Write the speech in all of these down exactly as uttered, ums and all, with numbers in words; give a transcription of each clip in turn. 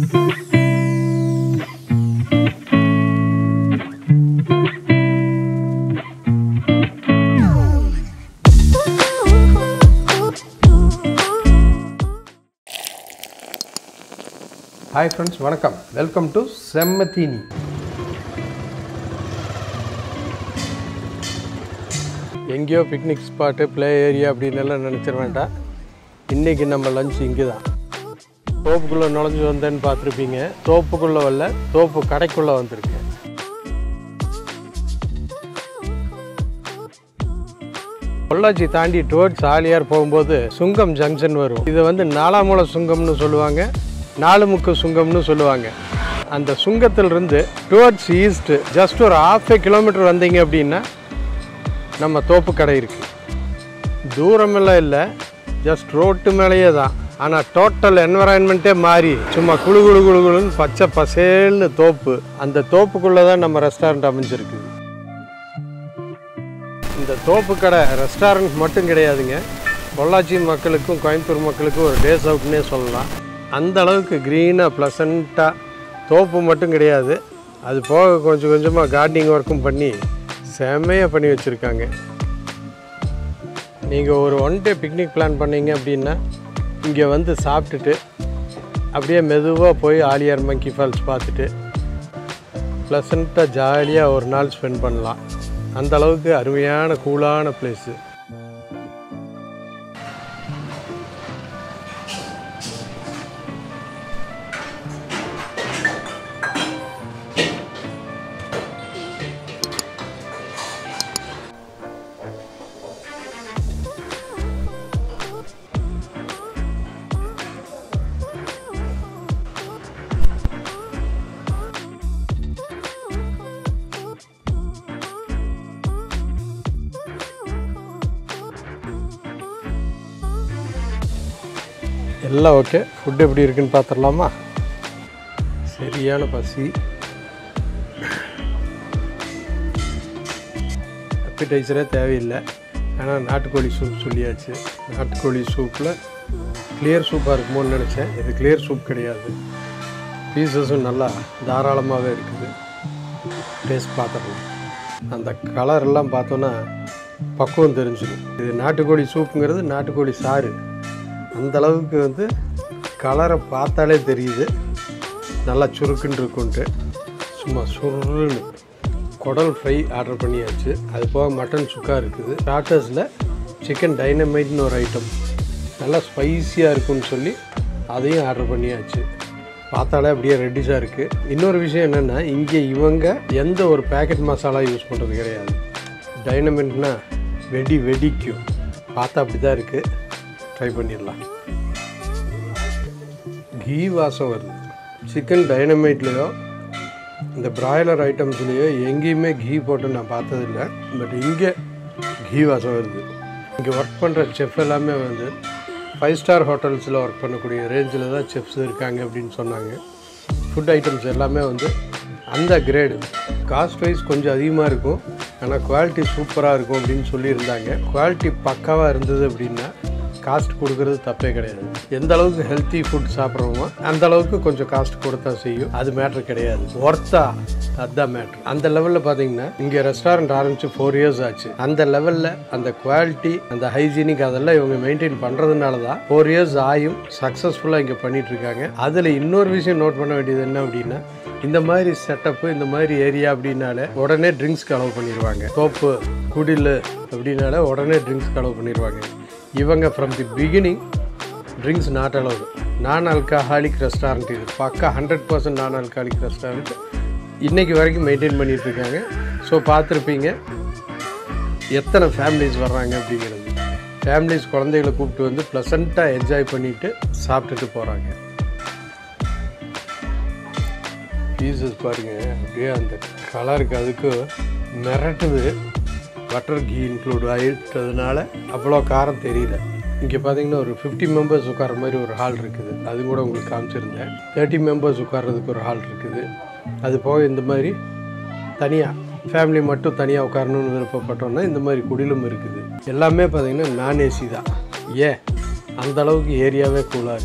Hi friends, welcome. Welcome to SEMMA THEENI. எங்கேயோ picnic spot play area அப்படின்னு எல்லாம் நினச்சிட வேண்டாம். இன்றைக்கி நம்ம லஞ்ச் இங்கே தான். தோப்புக்குள்ளே நுழைஞ்சு வந்தேன்னு பார்த்துருப்பீங்க. தோப்புக்குள்ளே வரல, தோப்பு கடைக்குள்ளே வந்திருக்கேன். பொள்ளாச்சி தாண்டி டுவர்ட்ஸ் ஆலியார் போகும்போது சுங்கம் ஜங்ஷன் வரும். இதை வந்து நாலாமூல சுங்கம்னு சொல்லுவாங்க, நாலு முக்கு சுங்கம்னு சொல்லுவாங்க. அந்த சுங்கத்திலிருந்து டுவர்ட்ஸ் ஈஸ்ட் ஜஸ்ட் ஒரு ஹாஃப் ஏ கிலோமீட்டர் வந்தீங்க அப்படின்னா நம்ம தோப்பு கடை இருக்குது. தூரமெல்லாம் இல்லை, ஜஸ்ட் ரோட்டு மேலேயே தான். ஆனால் டோட்டல் என்வரான்மெண்ட்டே மாறி சும்மா குழு குழு குழு குழுன்னு பச்சை பசேல்னு தோப்பு. அந்த தோப்புக்குள்ளே தான் நம்ம ரெஸ்டாரண்ட் அமைஞ்சிருக்குது. இந்த தோப்பு கடை ரெஸ்டாரண்ட் மட்டும் கிடையாதுங்க, பொள்ளாச்சி மக்களுக்கும் கோயம்புத்தூர் மக்களுக்கும் ஒரு டேஸ் அவுட்னே சொல்லலாம். அந்த அளவுக்கு க்ரீனாக ப்ளசண்ட்டாக தோப்பு மட்டும் கிடையாது, அது போக கொஞ்சம் கொஞ்சமாக கார்டனிங் ஒர்க்கும் பண்ணி செம்மையாக பண்ணி வச்சுருக்காங்க. நீங்கள் ஒரு ஒன் டே பிக்னிக் பிளான் பண்ணிங்க அப்படின்னா இங்கே வந்து சாப்பிட்டுட்டு அப்படியே மெதுவாக போய் ஆலியார் மங்கி ஃபால்ஸ் பார்த்துட்டு ப்ளசண்ட்டாக ஜாலியாக ஒரு நாள் ஸ்பெண்ட் பண்ணலாம். அந்த அளவுக்கு அருமையான கூலான பிளேஸு. எல்லாம் ஓகே. ஃபுட்டு எப்படி இருக்குன்னு பார்த்துடலாமா? சரியான பசி. அப்பிடைசரே தேவையில்லை, ஆனால் நாட்டுக்கோழி சூப் சொல்லியாச்சு. நாட்டுக்கோழி சூப்பில் கிளியர் சூப்பாக இருக்குமோன்னு நினச்சேன். இது கிளியர் சூப் கிடையாது. பீசஸும் நல்லா தாராளமாகவே இருக்குது. டேஸ்ட் பார்த்துடலாம். அந்த கலரெல்லாம் பார்த்தோன்னா பக்குவம் தெரிஞ்சிடும். இது நாட்டுக்கோழி சூப்புங்கிறது நாட்டுக்கோழி சாறு. அந்த அளவுக்கு வந்து கலரை பார்த்தாலே தெரியுது நல்லா சுருக்குன்னு இருக்குன்ட்டு. சும்மா சுருன்னு குடல் ஃப்ரை ஆர்டர் பண்ணியாச்சு. அது போக மட்டன் சுக்கா இருக்குது. ஸ்டார்டர்ஸில் சிக்கன் டைனமைட்னு ஒரு ஐட்டம் நல்லா ஸ்பைஸியாக இருக்குன்னு சொல்லி அதையும் ஆர்டர் பண்ணியாச்சு. பார்த்தாலே அப்படியே ரெட்டிஸாக இருக்குது. இன்னொரு விஷயம் என்னென்னா, இங்கே இவங்க எந்த ஒரு பேக்கெட் மசாலா யூஸ் பண்ணுறது கிடையாது. டைனமைட்னா வெடி வெடிக்கும். பார்த்தா அப்படி தான் இருக்குது. ட்ரை பண்ணிடலாம். கீ வாசம் வருது. சிக்கன் டைனமைட்லேயோ இந்த பிராய்லர் ஐட்டம்ஸ்லேயோ எங்கேயுமே கீ போட்டு நான் பார்த்ததில்லை. பட் இங்கே கீ வாசம் வருது. இங்கே ஒர்க் பண்ணுற செஃப் எல்லாமே வந்து ஃபைவ் ஸ்டார் ஹோட்டல்ஸில் ஒர்க் பண்ணக்கூடிய ரேஞ்சில் தான் செஃப்ஸ் இருக்காங்க அப்படின்னு சொன்னாங்க. ஃபுட் ஐட்டம்ஸ் எல்லாமே வந்து அந்த கிரேடு. காஸ்ட் வைஸ் கொஞ்சம் அதிகமாக இருக்கும், ஆனால் குவாலிட்டி சூப்பராக இருக்கும் அப்படின்னு சொல்லியிருந்தாங்க. குவாலிட்டி பக்காவாக இருந்தது அப்படின்னா காஸ்ட் கொடுக்கறது தப்பே கிடையாது. எந்த அளவுக்கு ஹெல்த்தி ஃபுட் சாப்பிட்றோமோ அந்த அளவுக்கு கொஞ்சம் காஸ்ட் கொடுத்தா செய்யும். அது மேட்ரு கிடையாது, ஒர்த்தா அதுதான் மேட்ரு. அந்த லெவலில் பார்த்தீங்கன்னா இங்கே ரெஸ்டாரண்ட் ஆரம்பித்து ஃபோர் இயர்ஸ் ஆச்சு. அந்த லெவலில் அந்த குவாலிட்டி, அந்த ஹைஜீனிக் அதெல்லாம் இவங்க மெயின்டைன் பண்ணுறதுனால தான் ஃபோர் இயர்ஸ் ஆயும் சக்ஸஸ்ஃபுல்லாக இங்கே பண்ணிகிட்டு இருக்காங்க. அதில் இன்னொரு விஷயம் நோட் பண்ண வேண்டியது என்ன அப்படின்னா, இந்த மாதிரி செட்டப்பு, இந்த மாதிரி ஏரியா அப்படின்னாலே உடனே ட்ரிங்க்ஸ்க்கு அலோவ் பண்ணிடுவாங்க. தோப்பு குடில் அப்படின்னால உடனே ட்ரிங்க்ஸ்க்கு அலோவ் பண்ணிடுவாங்க. இவங்க from the beginning drinks not allowed. Non alcoholic restaurant. இது பக்கா hundred percent non alcoholic restaurant இன்றைக்கி வரைக்கும் மெயின்டைன் பண்ணிகிட்ருக்காங்க. ஸோ பார்த்துருப்பீங்க எத்தனை ஃபேமிலிஸ் வர்றாங்க அப்படிங்கிறது. ஃபேமிலிஸ் குழந்தைகளை கூப்பிட்டு வந்து ப்ளசண்ட்டாக என்ஜாய் பண்ணிவிட்டு சாப்பிட்டுட்டு போகிறாங்க. பீசஸ் பாருங்கள், அப்படியே அந்த கலருக்கு அதுக்கு மிரட்டுது. பட்டர் கீ இன்க்ளூட் ஆகிட்டதுனால அவ்வளோ காரம் தெரியல. இங்கே பார்த்தீங்கன்னா ஒரு ஃபிஃப்டி மெம்பர்ஸ் உட்கார மாதிரி ஒரு ஹால் இருக்குது. அது கூட உங்களுக்கு காமிச்சிருந்தேன். தேர்ட்டி மெம்பர்ஸ் உட்கார்றதுக்கு ஒரு ஹால் இருக்குது. அது போக இந்த மாதிரி தனியாக ஃபேமிலி மட்டும் தனியாக உட்காரணுன்னு விருப்பப்பட்டோன்னா இந்த மாதிரி குடிலும் இருக்குது. எல்லாமே பார்த்தீங்கன்னா நான் ஏசி தான். ஏன் அந்தளவுக்கு ஏரியாவே கூலாக இருக்குது.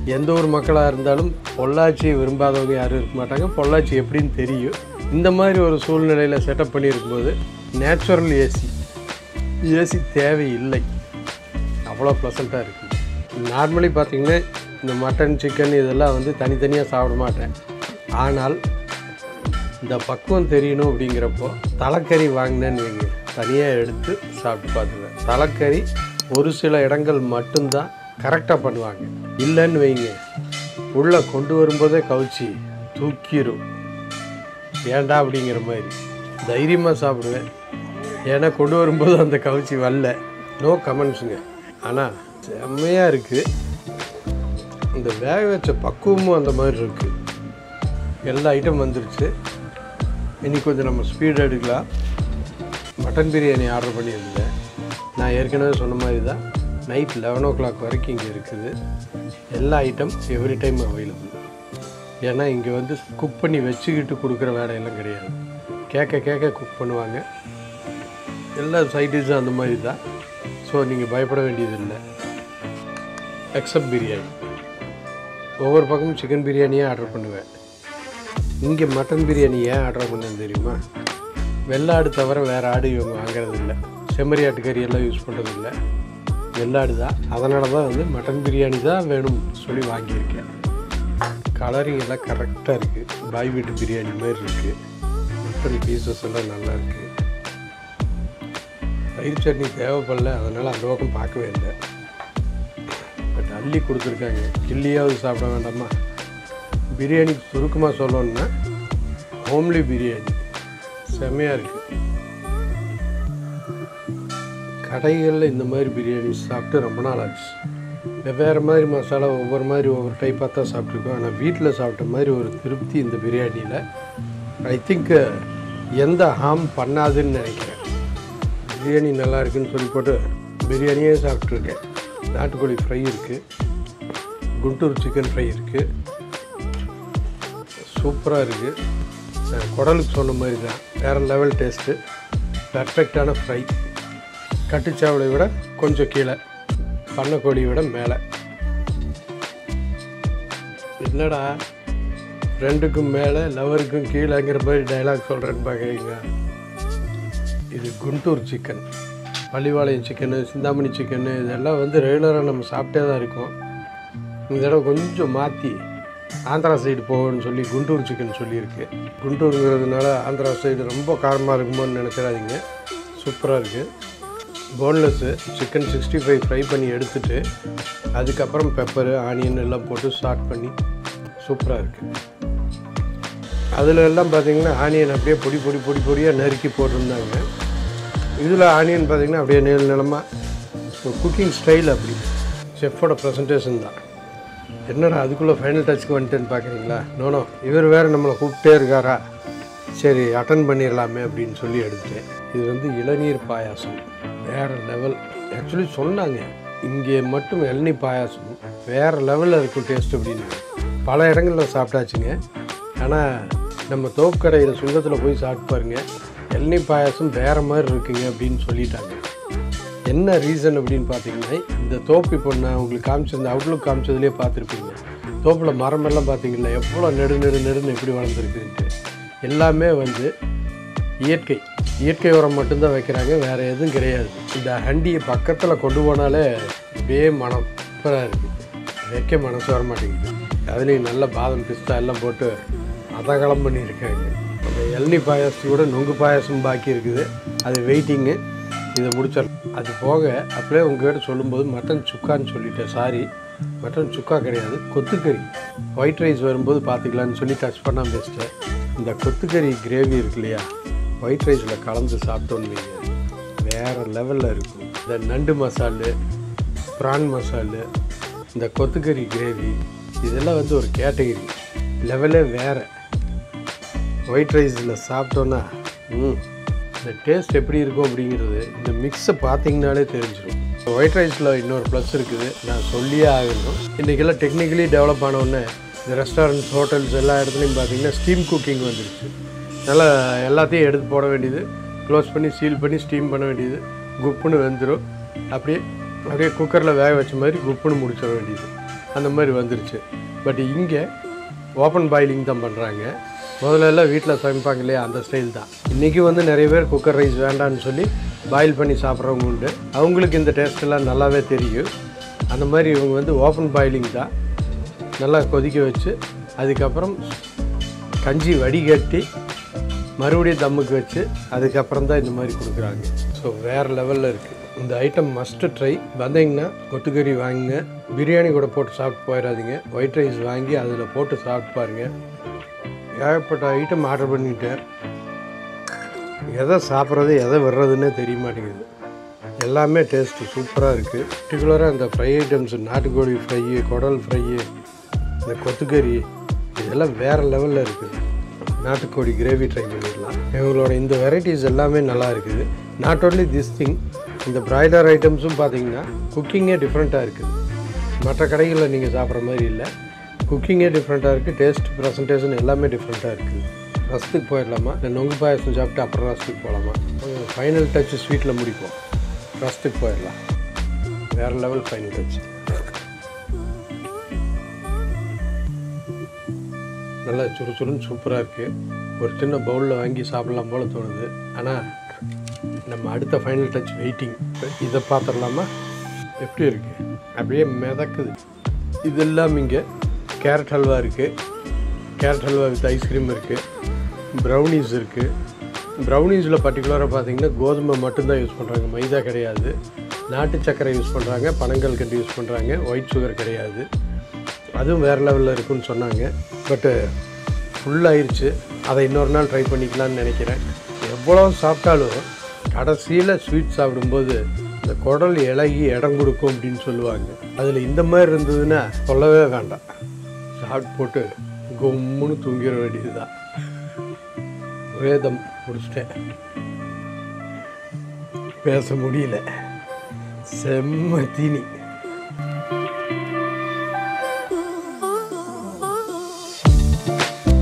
எந்த ஒரு மக்களாக இருந்தாலும் பொள்ளாச்சியை விரும்பாதவங்க யாரும் இருக்க மாட்டாங்க. பொள்ளாச்சி எப்படின்னு தெரியும். இந்த மாதிரி ஒரு சூழ்நிலையில் செட்டப் பண்ணியிருக்கும்போது நேச்சுரல் ஏசி ஏசி தேவையில்லை. அவ்வளோ ப்ளசண்ட்டாக இருக்குது. நார்மலி பார்த்திங்கன்னா இந்த மட்டன் சிக்கன் இதெல்லாம் வந்து தனித்தனியாக சாப்பிட மாட்டேன். ஆனால் இந்த பக்குவம் தெரியணும் அப்படிங்கிறப்போ தலைக்கறி வாங்கினேன்னு வைங்க, தனியாக எடுத்து சாப்பிட்டு பார்த்துருவேன். தலைக்கறி ஒரு சில இடங்கள் மட்டும்தான் கரெக்டாக பண்ணுவாங்க. இல்லைன்னு வைங்க, உள்ளே கொண்டு வரும்போதே கவுச்சி தூக்கிடும். ஏண்டா அப்படிங்கிற மாதிரி தைரியமாக சாப்பிடுவேன். ஏன்னா கொண்டு வரும்போது அந்த கவுச்சி வரல. நோ கமெண்ட்ஸுங்க. ஆனால் செம்மையாக இருக்குது. இந்த வேக வச்ச பக்குவமும் அந்த மாதிரி இருக்குது. எல்லா ஐட்டம் வந்துருச்சு. இன்றைக்கி கொஞ்சம் நம்ம ஸ்பீட் எடுக்கலாம். மட்டன் பிரியாணி ஆர்டர் பண்ணியிருந்தேன். நான் ஏற்கனவே சொன்ன மாதிரி தான் நைட் லெவன் ஓ கிளாக் வரைக்கும் இங்கே இருக்குது. எல்லா ஐட்டம் எவ்ரி டைம் அவைலபிள். ஏன்னா இங்கே வந்து குக் பண்ணி வச்சுக்கிட்டு கொடுக்குற வேலையெல்லாம் கிடையாது. கேட்க கேட்க குக் பண்ணுவாங்க. எல்லா சைடிஸும் அந்த மாதிரி தான். ஸோ நீங்கள் பயப்பட வேண்டியதில்லை. எக்ஸப்ட் பிரியாணி. ஒவ்வொரு பக்கமும் சிக்கன் பிரியாணியே ஆர்டர் பண்ணுவேன். இங்கே மட்டன் பிரியாணி ஏன் ஆர்டர் பண்ணேன்னு தெரியுமா? வெள்ளாடு தவிர வேறு ஆடு இவங்க வாங்கிறது இல்லை. செம்மறி ஆட்டுக்கறி எல்லாம் யூஸ் பண்ணுறது இல்லை. வெள்ளாடு தான். அதனால தான் வந்து மட்டன் பிரியாணி தான் வேணும் சொல்லி வாங்கியிருக்கேன். கலரிங் எல்லாம் கரெக்டாக இருக்குது. பாய் வீட்டு பிரியாணி மாதிரி இருக்குது. மட்டன் பீசஸ் எல்லாம் நல்லா இருக்குது. தயிர் சட்னி தேவைப்படல, அதனால் அந்த பக்கம் பார்க்கவே இல்லை. பட் அள்ளி கொடுத்துருக்காங்க. கிள்ளியாவது சாப்பிட வேண்டாமா? பிரியாணி சுருக்கமாக சொல்லணுன்னா ஹோம்லி பிரியாணி செம்மையாக இருக்குது. கடைகளில் இந்த மாதிரி பிரியாணி சாப்பிட்டு ரொம்ப நாள் ஆச்சு. வெவ்வேறு மாதிரி மசாலா ஒவ்வொரு மாதிரி ஒவ்வொரு டைப்பாக தான் சாப்பிட்ருக்கோம். ஆனால் வீட்டில் சாப்பிட்ட மாதிரி ஒரு திருப்தி இந்த பிரியாணியில் ஐ திங்க் எந்த ஹார்ம் பண்ணாதுன்னு நினைக்கிறேன். பிரியாணி நல்லா இருக்குதுன்னு சொல்லி போட்டு பிரியாணியே சாப்பிட்ருக்கேன். நாட்டுக்கோழி ஃப்ரை இருக்குது, குண்டூர் சிக்கன் ஃப்ரை இருக்குது, சூப்பராக இருக்குது. குடலுக்கு சொன்ன மாதிரி தான் வேறு லெவல் டேஸ்ட்டு. பர்ஃபெக்டான ஃப்ரை. கட்டுச்சாவலை விட கொஞ்சம் கீழே, பண்ணக்கோழியை விட மேலே. என்னடா ரெண்டுக்கும் மேலே லவருக்கும் கீழேங்கிற மாதிரி டைலாக் சொல்கிறேன்னு பார்க்குறீங்க. இது Guntur chicken, Pallipalayam chicken, Chintamani chicken இதெல்லாம் வந்து ரெகுலராக நம்ம சாப்பிட்டே தான் இருக்கோம். இந்த தடவை கொஞ்சம் மாற்றி ஆந்திரா சைடு போகணும்னு சொல்லி குண்டூர் சிக்கன் சொல்லியிருக்கு. குண்டூருங்கிறதுனால ஆந்திரா சைடு ரொம்ப காரமாக இருக்குமோன்னு நினச்சிடாதீங்க. சூப்பராக இருக்குது. Boneless chicken sixty five fry பண்ணி எடுத்துகிட்டு அதுக்கப்புறம் பெப்பரு ஆனியன் எல்லாம் போட்டு ஸ்டார்ட் பண்ணி சூப்பராக இருக்குது. அதில் எல்லாம் பார்த்திங்கன்னா ஆனியன் அப்படியே பொடி பொடி பொடி பொடியாக நறுக்கி போட்டிருந்தாங்க. இதில் ஆனியன் பார்த்திங்கன்னா அப்படியே நீள நிலமாக குக்கிங் ஸ்டைல். அப்படி செஃப்போட ப்ரெசன்டேஷன் தான். என்னடா அதுக்குள்ளே ஃபைனல் டச்சுக்கு வந்துட்டேன்னு பார்க்குறீங்களா? நோனோ, இவர் வேறு நம்மளை கூப்பிட்டே இருக்காரா, சரி அட்டன் பண்ணிடலாமே அப்படின்னு சொல்லி எடுத்துட்டேன். இது வந்து இளநீர் பாயாசம் வேறு லெவல். ஆக்சுவலி சொன்னாங்க இங்கே மட்டும் இளநீர் பாயாசம் வேறு லெவலில் இருக்கும் டேஸ்ட் அப்படின்னு. பல இடங்களில் சாப்பிட்டாச்சுங்க. ஆனால் நம்ம தோப்பு கடையில் சுங்கத்தில் போய் சாப்பிட்டு பாருங்கள், இளநீர் பாயாசம் வேறு மாதிரி இருக்குங்க அப்படின்னு சொல்லிட்டாங்க. என்ன ரீசன் அப்படின்னு பார்த்தீங்கன்னா, இந்த தோப்பு இப்போ நான் உங்களுக்கு காமிச்சிருந்த அவுட்லுக் காமிச்சதுலேயே பார்த்துருப்பீங்க. தோப்பில் மரமெல்லாம் பார்த்தீங்கன்னா எவ்வளோ நெடு நெடு நெடுன்னு எப்படி வளர்ந்துருக்குன்ட்டு. எல்லாமே வந்து இயற்கை இயற்கை உரம் மட்டும்தான் வைக்கிறாங்க, வேறு எதுவும் கிடையாது. இந்த ஹண்டியை பக்கத்தில் கொண்டு போனாலே அப்படியே மனம் சூப்பராக இருக்குது. வைக்க மனசு வர மாட்டேங்குது. அதுலேயும் நல்ல பாதம் பிஸ்தா எல்லாம் போட்டு அதகலம் பண்ணியிருக்காங்க. அந்த இளநீர் பாயாசத்தோட நொங்கு பாயாசம் பாக்கி இருக்குது, அது வெயிட்டிங்கு. இதை முடிச்சால் அது போக அப்படியே உங்கள்கிட்ட சொல்லும்போது மட்டன் சுக்கான்னு சொல்லிட்டேன். சாரி, மட்டன் சுக்கா கிடையாது, கொத்துக்கறி. ஒயிட் ரைஸ் வரும்போது பார்த்துக்கலான்னு சொல்லி டச் பண்ணாமல் பேசிட்டேன். இந்த கொத்துக்கறி கிரேவி இருக்கு இல்லையா, ஒயிட் ரைஸில் கலந்து சாப்பிட்டோன்னு வைங்க, வேறு லெவலில் இருக்கும். இந்த நண்டு மசாலு, ப்ரான் மசாலு, இந்த கொத்துக்கறி கிரேவி இதெல்லாம் வந்து ஒரு கேட்டகரி லெவலே வேறு. ஒயிட் ரைஸில் சாப்பிட்டோன்னா ம் இந்த டேஸ்ட் எப்படி இருக்கும் அப்படிங்கிறது இந்த மிக்ஸை பார்த்தீங்கனாலே தெரிஞ்சிடும். ஒயிட் ரைஸில் இன்னொரு ப்ளஸ் இருக்குது, நான் சொல்லியே ஆகணும். இன்றைக்கெல்லாம் டெக்னிக்கலி டெவலப் ஆனவுடனே இந்த ரெஸ்டாரண்ட்ஸ், ஹோட்டல்ஸ் எல்லா இடத்துலையும் பார்த்தீங்கன்னா ஸ்டீம் குக்கிங் வந்துடுச்சு. நல்லா எல்லாத்தையும் எடுத்து போட வேண்டியது, க்ளோஸ் பண்ணி சீல் பண்ணி ஸ்டீம் பண்ண வேண்டியது, குப்புன்னு வெந்துடும். அப்படியே அப்படியே குக்கரில் வேக வச்ச மாதிரி குப்புன்னு முடிச்சிட வேண்டியது. அந்த மாதிரி வந்துருச்சு. பட் இங்கே ஓப்பன் பாயிலிங் தான் பண்ணுறாங்க. முதல்லலாம் வீட்டில் சமைப்பாங்க இல்லையா, அந்த ஸ்டைல் தான். இன்றைக்கி வந்து நிறைய பேர் குக்கர் ரைஸ் வேண்டான்னு சொல்லி பாயில் பண்ணி சாப்பிட்றவங்க உண்டு. அவங்களுக்கு இந்த டேஸ்ட்டெல்லாம் நல்லாவே தெரியும். அந்த மாதிரி இவங்க வந்து ஓப்பன் பாயிலிங் தான், நல்லா கொதிக்க வச்சு அதுக்கப்புறம் கஞ்சி வடிகட்டி மறுபடியும் தம்முக்கு வச்சு அதுக்கப்புறம் தான் இந்த மாதிரி கொடுக்குறாங்க. ஸோ வேறு லெவலில் இருக்குது இந்த ஐட்டம். Must try. வந்தீங்கன்னா கொத்துக்கறி வாங்குங்க, பிரியாணி கூட போட்டு சாப்பிட்டு போயிடாதீங்க. ஒயிட் ரைஸ் வாங்கி அதில் போட்டு சாப்பிட்டு பாருங்கள். ஏகப்பட்ட ஐட்டம் ஆர்டர் பண்ணிட்டேன், எதை சாப்பிட்றது எதை விடுறதுன்னே தெரிய மாட்டேங்குது. எல்லாமே டேஸ்ட்டு சூப்பராக இருக்குது. பர்டிகுலராக இந்த ஃப்ரை ஐட்டம்ஸ், நாட்டுக்கோழி ஃப்ரை, குடல் ஃப்ரை, இந்த கொத்துக்கறி, இதெல்லாம் வேறு லெவலில் இருக்குது. நாட்டுக்கோழி கிரேவி ட்ரை பண்ணிடலாம். இவங்களோட இந்த வெரைட்டிஸ் எல்லாமே நல்லா இருக்குது. நாட் ஓன்லி திஸ் திங், இந்த பிராய்லர் ஐட்டம்ஸும் பார்த்தீங்கன்னா குக்கிங்கே டிஃப்ரெண்ட்டாக இருக்குது. மற்ற கடைகளில் நீங்கள் சாப்பிட்ற மாதிரி இல்லை, குக்கிங்கே டிஃப்ரெண்ட்டாக இருக்குது. டேஸ்ட், ப்ரெசன்டேஷன் எல்லாமே டிஃப்ரெண்ட்டாக இருக்குது. ரசத்துக்கு போயிடலாமா, இல்லை நொங்கு பாயசம் சாப்பிட்டு அப்புறம் ரசத்துக்கு போகலாமா? ஃபைனல் டச் ஸ்வீட்டில் முடிப்போம். ரசத்துக்கு போயிடலாம். வேறு லெவல் ஃபைனல் டச். நல்லா சுறுசுறுன்னு சூப்பராக இருக்குது. ஒரு சின்ன பவுலில் வாங்கி சாப்பிட்லாம் போல் தோணுது. ஆனால் நம்ம அடுத்த ஃபைனல் டச் வெயிட்டிங். இதை பார்த்துடலாமா எப்படி இருக்குது? அப்படியே மிதக்குது. இதெல்லாம் இங்கே கேரட் ஹல்வா இருக்குது. கேரட் ஹல்வா வித் ஐஸ்கிரீம் இருக்குது. ப்ரௌனீஸ் இருக்குது. ப்ரௌனீஸில் பர்டிகுலராக பார்த்திங்கன்னா கோதுமை மட்டும்தான் யூஸ் பண்ணுறாங்க, மைதா கிடையாது. நாட்டு சர்க்கரை யூஸ் பண்ணுறாங்க, பனங்கல் கட்டி யூஸ் பண்ணுறாங்க, ஒயிட் சுகர் கிடையாது. அதுவும் வேறு லெவலில் இருக்குன்னு சொன்னாங்க. பட்டு ஃபுல்லாகிருச்சு. அதை இன்னொரு நாள் ட்ரை பண்ணிக்கலான்னு நினைக்கிறேன். எவ்வளோ சாப்பிட்டாலும் கடைசியில் ஸ்வீட் சாப்பிடும்போது இந்த குடல் இலகி இடம் கொடுக்கும் அப்படின்னு சொல்லுவாங்க. அதில் இந்த மாதிரி இருந்ததுன்னா சொல்லவே வேண்டாம். சாப்பிட்டு போட்டு கொம்முன்னு தூங்கிட வேண்டியது தான். வேதம் முடிச்சிட்டேன், பேச முடியல. செம்ம தீனி.